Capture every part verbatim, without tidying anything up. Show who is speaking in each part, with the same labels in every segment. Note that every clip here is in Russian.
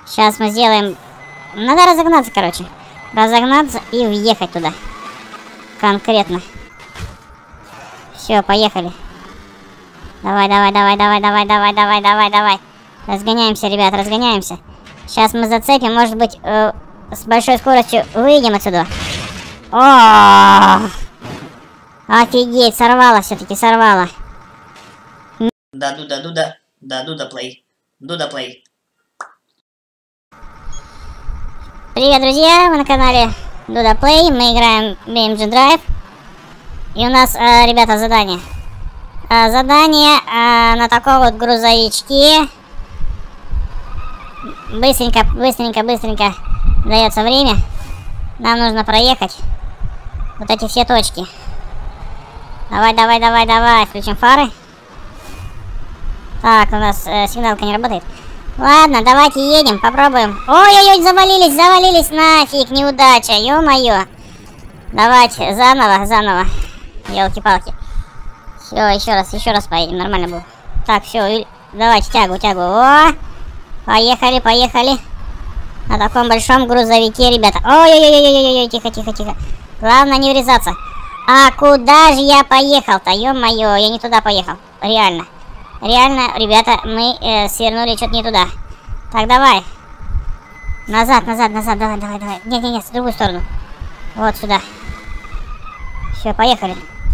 Speaker 1: Сейчас мы сделаем... Надо разогнаться, короче. Разогнаться и въехать туда. Конкретно. Все, поехали. Давай, давай, давай, давай, давай, давай, давай, давай, давай. Разгоняемся, ребят, разгоняемся. Сейчас мы зацепим, может быть, э, с большой скоростью выйдем отсюда. О! Офигеть, сорвало все-таки, сорвало.
Speaker 2: Да, Дуда, Дуда, да, Дуда плей. Дуда плей.
Speaker 1: Привет, друзья, вы на канале Дуда Плей. Мы играем в би эм джи Drive. И у нас, э, ребята, задание. Э, задание э, на таком вот грузовичке. Быстренько, быстренько, быстренько дается время. Нам нужно проехать вот эти все точки. Давай, давай, давай, давай. Включим фары. Так, у нас э, сигналка не работает. Ладно, давайте едем, попробуем. Ой-ой-ой, завалились, завалились, нафиг, неудача, ё-моё. Давайте, заново, заново. Ёлки-палки. Все, еще раз, еще раз поедем, нормально было. Так, все, давайте тягу, тягу. О, поехали, поехали. На таком большом грузовике, ребята. Ой-ой-ой-ой-ой, тихо, тихо, тихо. Главное не врезаться. А куда же я поехал-то, ё-моё, я не туда поехал, реально. Реально, ребята, мы э, свернули что-то не туда. Так, давай. Назад, назад, назад, давай, давай, давай. Нет, нет, нет, в другую сторону. Вот сюда. Все, поехали.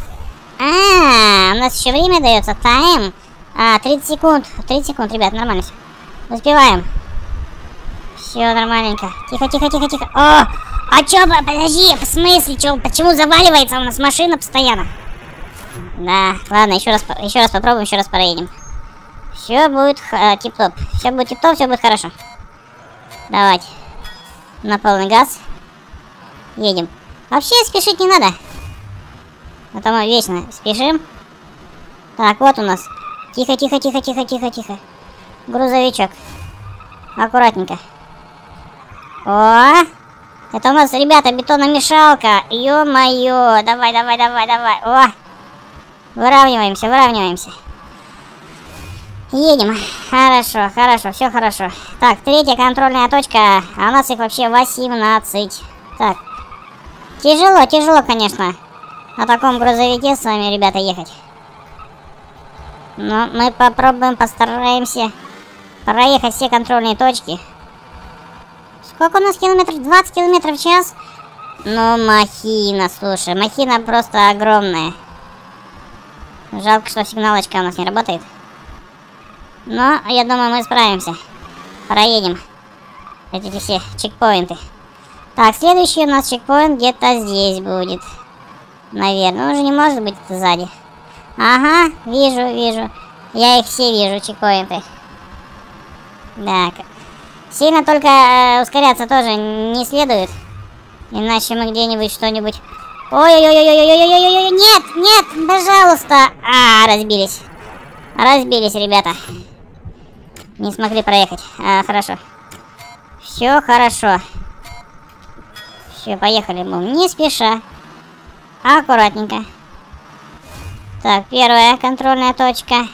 Speaker 1: А, у нас еще время дается. Тайм. А, тридцать секунд. тридцать секунд, ребят, нормально все. Успеваем. Все нормальненько. Тихо, тихо, тихо, тихо. О! А чё, подожди, в смысле, чё, почему заваливается у нас машина постоянно? Да, ладно, еще раз, еще раз попробуем, еще раз проедем. Все будет э, тип-топ. Все будет тип-топ, все будет хорошо. Давайте. На полный газ. Едем. Вообще спешить не надо. А то мы вечно спешим. Так, вот у нас. Тихо, тихо, тихо, тихо, тихо, тихо. Грузовичок. Аккуратненько. О! Это у нас, ребята, бетономешалка. Ё-моё. Давай, давай, давай, давай. О! Выравниваемся, выравниваемся. Едем. Хорошо, хорошо, все хорошо. Так, третья контрольная точка. А у нас их вообще восемнадцать. Так. Тяжело, тяжело, конечно. На таком грузовике с вами, ребята, ехать. Но мы попробуем, постараемся проехать все контрольные точки. Сколько у нас километров? двадцать километров в час? Ну, махина, слушай. Махина просто огромная. Жалко, что сигналочка у нас не работает. Но, я думаю, мы справимся. Проедем. Эти все чекпоинты. Так, следующий у нас чекпоинт где-то здесь будет. Наверное. Он уже не может быть сзади. Ага, вижу, вижу. Я их все вижу, чекпоинты. Так. Сильно только э, ускоряться тоже не следует. Иначе мы где-нибудь что-нибудь... Ой-ой-ой-ой-ой-ой-ой-ой-ой, нет, нет, пожалуйста. А, разбились. Разбились, ребята. Не смогли проехать. А, хорошо. Все хорошо. Все, поехали. Не спеша. Аккуратненько. Так, первая контрольная точка.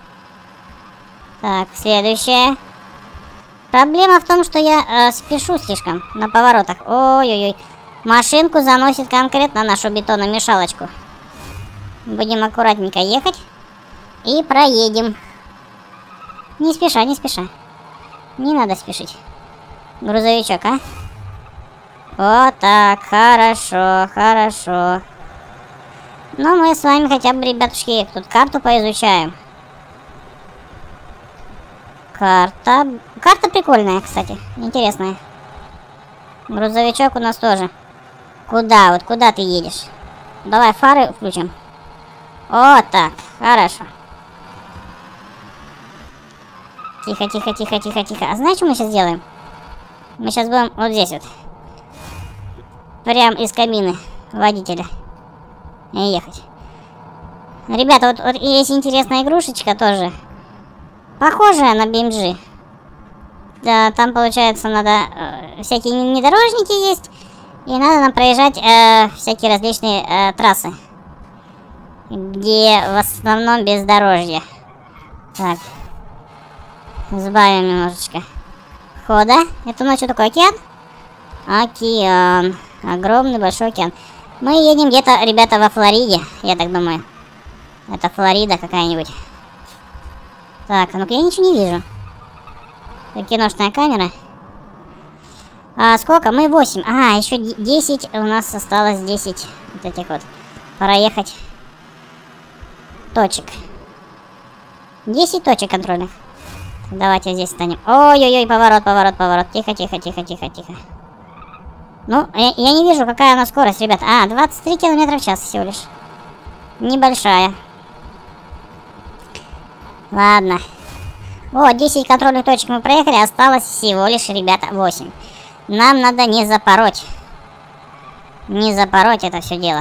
Speaker 1: Так, следующая. Проблема в том, что я э, спешу слишком на поворотах. Ой-ой-ой. Машинку заносит конкретно нашу бетономешалочку. Будем аккуратненько ехать. И проедем. Не спеша, не спеша. Не надо спешить. Грузовичок, а? Вот так, хорошо, хорошо. Но мы с вами хотя бы, ребятушки, тут карту поизучаем. Карта... Карта прикольная, кстати. Интересная. Грузовичок у нас тоже. Куда? Вот куда ты едешь? Давай фары включим. Вот так. Хорошо. Тихо, тихо, тихо, тихо, тихо. А знаешь, что мы сейчас сделаем? Мы сейчас будем вот здесь вот. Прям из кабины водителя. И ехать. Ребята, вот, вот есть интересная игрушечка тоже. Похожая на би эм джи. Да, там, получается, надо... Э, всякие внедорожники есть. И надо нам проезжать э, всякие различные э, трассы. Где в основном бездорожье. Так. Сбавим немножечко. хода. Это у нас что такое, океан? Океан. Огромный большой океан. Мы едем где-то, ребята, во Флориде, я так думаю. Это Флорида какая-нибудь. Так, ну-ка, я ничего не вижу. Киношная камера. А сколько? Мы восемь. А, еще десять. У нас осталось десять вот этих вот. Проехать точек. десять точек контрольных. Давайте здесь станем. Ой-ой-ой, поворот, поворот, поворот. Тихо, тихо, тихо, тихо, тихо. Ну, я, я не вижу, какая у нас скорость, ребят. А, двадцать три километра в час всего лишь. Небольшая. Ладно. Вот, десять контрольных точек мы проехали. Осталось всего лишь, ребята, восемь. Нам надо не запороть. Не запороть это все дело.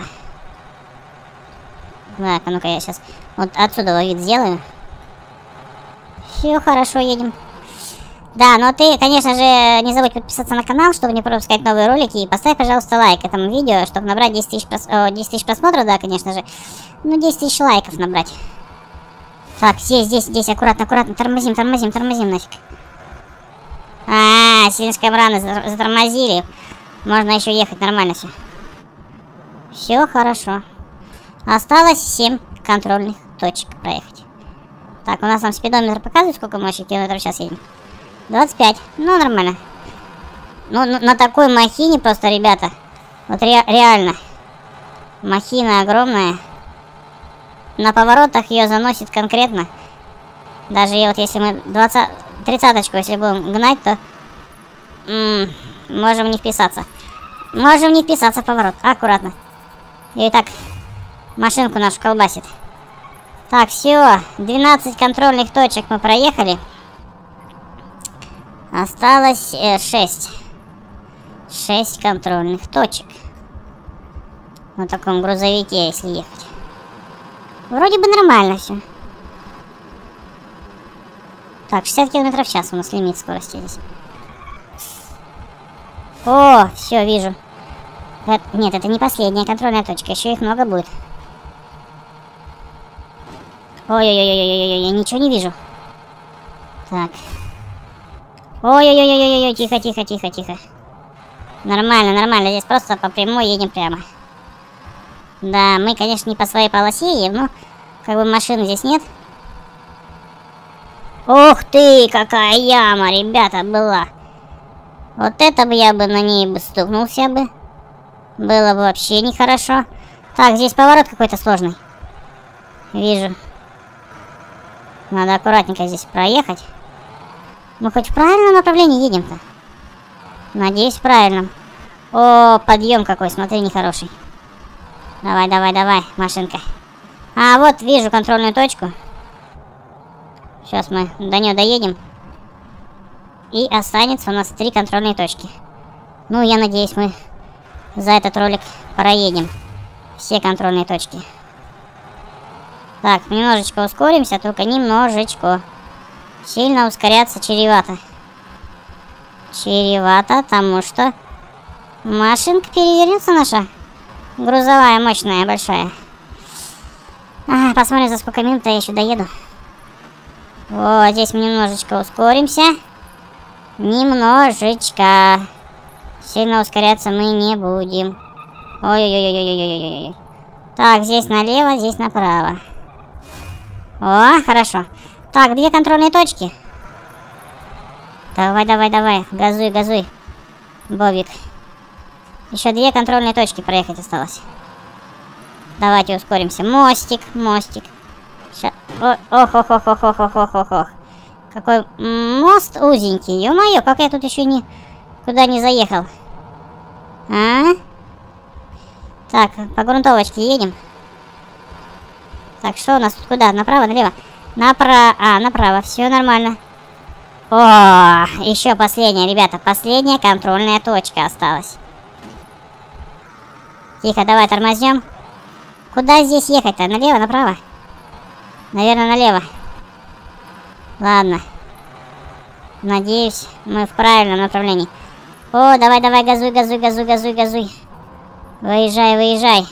Speaker 1: Так, а ну-ка я сейчас вот отсюда вид сделаю. Все, хорошо, едем. Да, но ты, конечно же, не забудь подписаться на канал, чтобы не пропускать новые ролики. И поставь, пожалуйста, лайк этому видео, чтобы набрать десять тысяч, прос... О, десять тысяч просмотров, да, конечно же. Ну, десять тысяч лайков набрать. Так, здесь, здесь, здесь, аккуратно, аккуратно. Тормозим, тормозим, тормозим нафиг. А, слишком рано затормозили. Можно еще ехать, нормально все. Все хорошо. Осталось семь контрольных точек проехать. Так, у нас там спидометр показывает, сколько мы еще километров в час едем. двадцать пять. Ну, нормально. Ну, на такой махине просто, ребята. Вот ре реально. Махина огромная. На поворотах ее заносит конкретно. Даже вот если мы двадцать, тридцаточку, если будем гнать, то м -м, можем не вписаться. Можем не вписаться в поворот. Аккуратно. И так машинку нашу колбасит. Так, все. двенадцать контрольных точек мы проехали. Осталось э, шесть. шесть контрольных точек. На таком грузовике, если ехать. Вроде бы нормально все. Так, шестьдесят километров в час у нас лимит скорости здесь. О, все, вижу. Это, нет, это не последняя контрольная точка, еще их много будет. Ой-ой-ой-ой-ой-ой, я ничего не вижу. Так. Ой-ой-ой-ой-ой, тихо, тихо, тихо, тихо. Нормально, нормально, здесь просто по прямой едем прямо. Да, мы, конечно, не по своей полосе едем, но как бы машин здесь нет. Ух ты, какая яма, ребята, была. Вот это бы я бы на ней бы стукнулся бы. Было бы вообще нехорошо. Так, здесь поворот какой-то сложный. Вижу. Надо аккуратненько здесь проехать. Мы хоть в правильном направлении едем-то? Надеюсь, в правильном. О, подъем какой, смотри, нехороший. Давай, давай, давай, машинка. А, вот, вижу контрольную точку. Сейчас мы до нее доедем. И останется у нас три контрольные точки. Ну, я надеюсь, мы за этот ролик проедем все контрольные точки. Так, немножечко ускоримся, только немножечко. Сильно ускоряться чревато. Чревато, потому что машинка перевернется наша. Грузовая, мощная, большая. А, посмотрим, за сколько минут я еще доеду. Вот, здесь мы немножечко ускоримся. Немножечко. Сильно ускоряться мы не будем. Ой-ой-ой-ой-ой-ой-ой. Так, здесь налево, здесь направо. О, хорошо. Так, две контрольные точки. Давай, давай, давай. Газуй, газуй. Бобик. Еще две контрольные точки проехать осталось. Давайте ускоримся. Мостик, мостик. Ох, ох, ох, ох, ох, ох, ох, ох, ох. Какой мост узенький. Ё-моё, как я тут еще не куда не заехал. А? Так, по грунтовочке едем. Так, что у нас тут куда? Направо, налево? Направо. А, направо. Все нормально. О, еще последняя, ребята. Последняя контрольная точка осталась. Тихо, давай тормознем. Куда здесь ехать-то? Налево, направо? Наверное, налево. Ладно. Надеюсь, мы в правильном направлении. О, давай, давай, газуй, газуй, газуй, газуй, газуй. Выезжай, выезжай.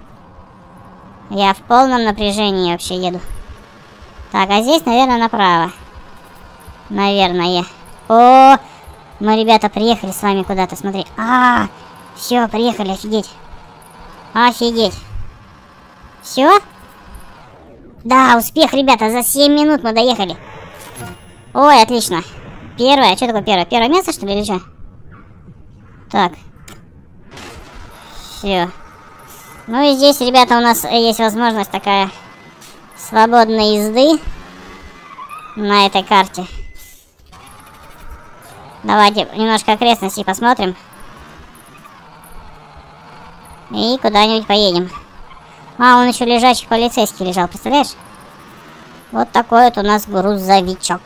Speaker 1: Я в полном напряжении вообще еду. Так, а здесь, наверное, направо. Наверное. О, Мы, ребята, приехали с вами куда-то, смотри. А, все, приехали, офигеть. Офигеть. Все? Да, успех, ребята, за семь минут мы доехали. Ой, отлично. Первое, что такое первое? Первое место, что ли, или что? Так. Все. Ну и здесь, ребята, у нас есть возможность такая свободной езды на этой карте. Давайте немножко окрестностей посмотрим. И куда-нибудь поедем. А, он еще лежачий полицейский лежал, представляешь? Вот такой вот у нас грузовичок.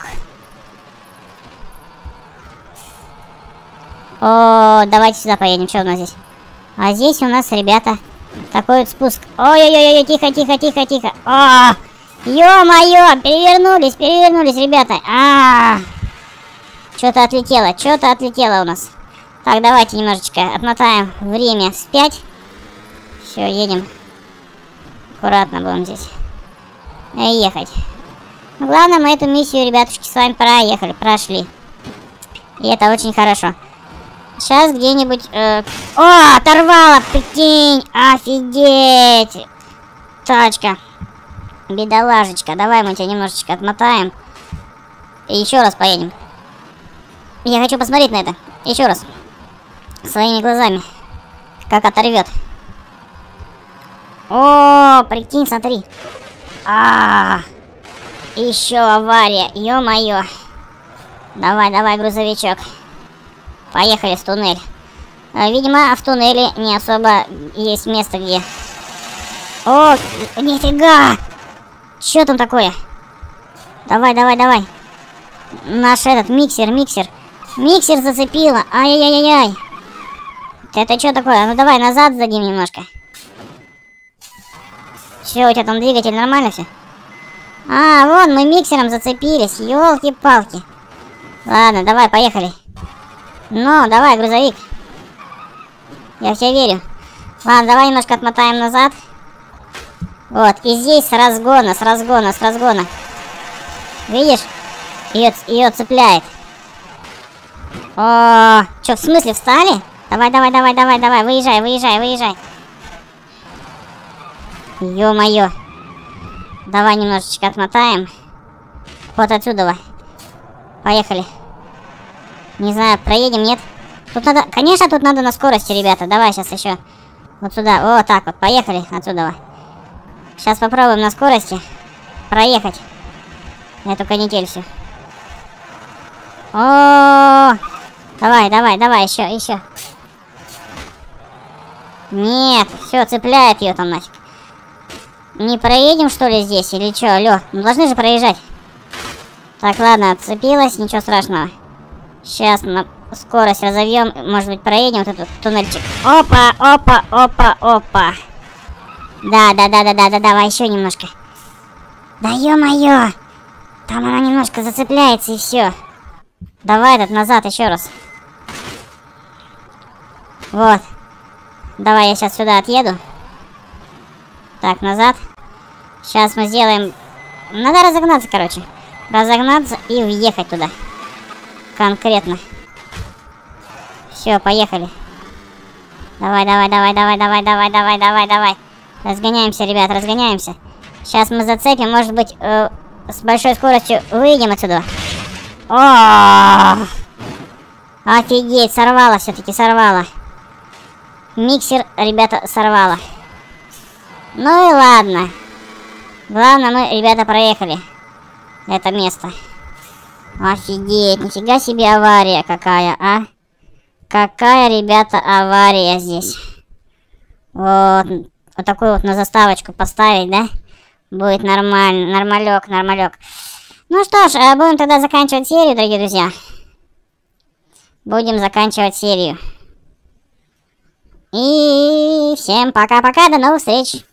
Speaker 1: О, давайте сюда поедем. Что у нас здесь? А здесь у нас, ребята, такой вот спуск. Ой-ой-ой, тихо, тихо, тихо, тихо. О, ё-моё, перевернулись, перевернулись, ребята. А, что-то отлетело, что-то отлетело у нас. Так, давайте немножечко отмотаем время вспять. Все, едем. Аккуратно будем здесь ехать. Но главное, мы эту миссию, ребятушки, с вами проехали, прошли. И это очень хорошо. Сейчас где-нибудь... Э... О, оторвала, прикинь! Офигеть! Тачка. Бедолажечка. Давай мы тебя немножечко отмотаем. И еще раз поедем. Я хочу посмотреть на это. Еще раз. Своими глазами. Как оторвет. О, прикинь, смотри. А, еще авария. Ё-моё. Давай, давай, грузовичок. Поехали в туннель. Видимо, в туннеле не особо есть место, где... О, нифига! Что там такое? Давай, давай, давай. Наш этот миксер, миксер. Миксер зацепило. Ай-яй-яй-яй. Это что такое? Ну давай назад сдадим немножко. Все, у тебя там двигатель нормально все? А, вон мы миксером зацепились. Ёлки-палки. Ладно, давай, поехали. Ну, давай, грузовик. Я в тебя верю. Ладно, давай немножко отмотаем назад. Вот, и здесь с разгона, с разгона, с разгона. Видишь? Ее, ее цепляет. О, что, в смысле, встали? Давай, давай, давай, давай, давай, выезжай, выезжай, выезжай. Ё-моё. Давай немножечко отмотаем. Вот отсюда. Поехали. Не знаю, проедем, нет? Тут надо... Конечно, тут надо на скорости, ребята. Давай сейчас еще вот сюда. Вот так вот. Поехали отсюда. Сейчас попробуем на скорости проехать эту канитель всю. О, давай, давай, давай, еще, еще. Нет, все, цепляет ее там нафиг. Не проедем, что ли, здесь? Или что, алло? Ну, должны же проезжать. Так, ладно, отцепилась, ничего страшного. Сейчас на скорость разовьем. Может быть, проедем вот этот туннельчик. Опа, опа, опа, опа. Да, да, да, да, да, да, давай еще немножко. Да ё-моё. Там она немножко зацепляется и все. Давай этот назад еще раз. Вот. Давай я сейчас сюда отъеду. Так, назад. Сейчас мы сделаем... Надо разогнаться, короче. Разогнаться и въехать туда. Конкретно. Все, поехали. Давай, давай, давай, давай, давай, давай, давай, давай, давай. Разгоняемся, ребят, разгоняемся. Сейчас мы зацепим, может быть, э, с большой скоростью выйдем отсюда. О, офигеть, сорвало все-таки, сорвало. Миксер, ребята, сорвало. Ну и ладно. Главное, мы, ребята, проехали это место. Офигеть, нифига себе авария какая, а? Какая, ребята, авария здесь. Вот, вот такую вот на заставочку поставить, да? Будет нормально, нормалек, нормалек. Ну что ж, будем тогда заканчивать серию, дорогие друзья. Будем заканчивать серию. И всем пока-пока, до новых встреч.